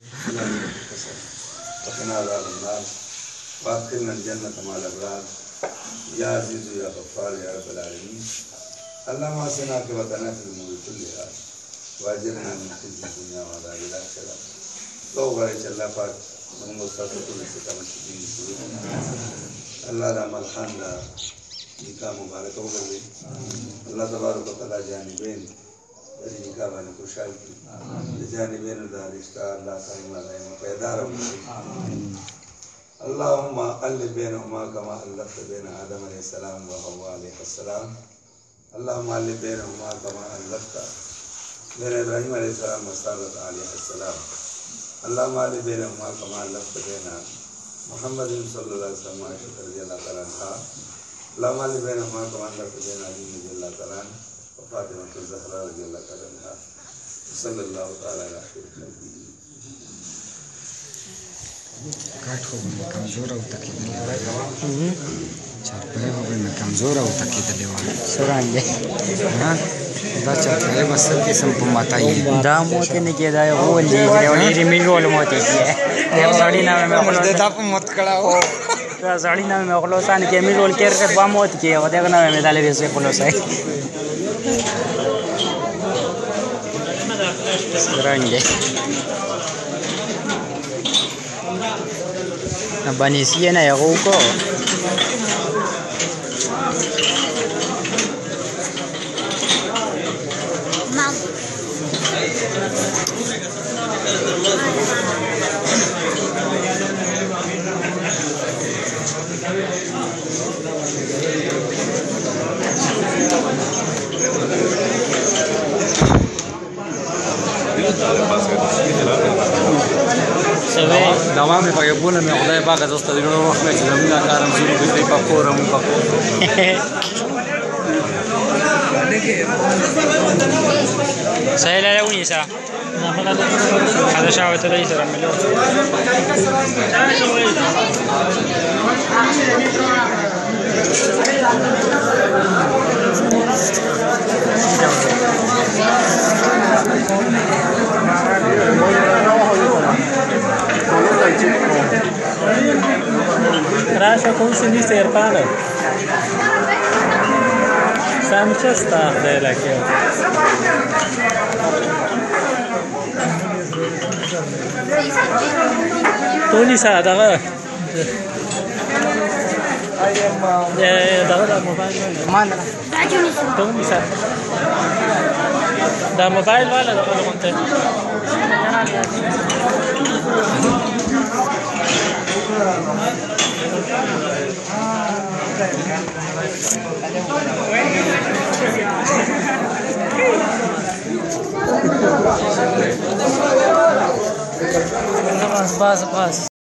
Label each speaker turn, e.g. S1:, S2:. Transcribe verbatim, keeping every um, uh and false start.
S1: وقنا عذاب النار وادخلنا الجنة مع الأبرار يا عزيز يا غفار يا رب العالمين. اللهم أحسن عاقبتنا في الأمور كلها وأجرنا من خزي الدنيا وعذاب الآخرة. تو غره چې الله پاک موږ تاسو ټول استقامت دي الله د عمل خان دا نکاح مبارک وګرځي. الله تبارک وتعالى جانبین د نکاح باندې خوشحال کړي. د جانبین دا رشتہ الله تعالی دائم پیدا راوړي. اللهم الف بينهما كما الفت بين آدم عليه السلام وحواء عليه السلام. اللهم الف بينهما كما الفت بين ابراهيم عليه السلام وسارة عليه السلام. اللهم الف بينهما كما الفت بين محمد صلى الله عليه وسلم وعائشة رضي الله تعالى عنها. اللهم الف بينهما كما الفت بين علي رضي الله تعالى عنه وفاطمة الزهراء رضي الله تعالى عنها. صلى الله تعالى على خير خلقه.
S2: काट हो गए कमजोर हो तक चार पे हो गए कमजोर हो तक दले वाला सुरांगे हां दा चार पे बस किस्म को माता ही दा मोते ने के दा वो ले रे और ये मिल रोल मोते की है ये साड़ी ना में खलो देता को मत कड़ा हो तो साड़ी ना में खलो सान के मिल रोल के के बा मोत के और देखो ना में डाले से खलो से सुरांगे Banisia na ya huko Mam دوام په یو بوله مې خدای پاک زسته د نور وخت چې زمونږ کارم شروع کړی په کورم په کور سهل له ونی سا هذا شاوه ته دی سره ملو Rasha con si dice Irfan Sanchez sta della che Tony sa daga ya ya daga da mobile mana Tony sa da mobile wala da wala conte Bas, bas, bas.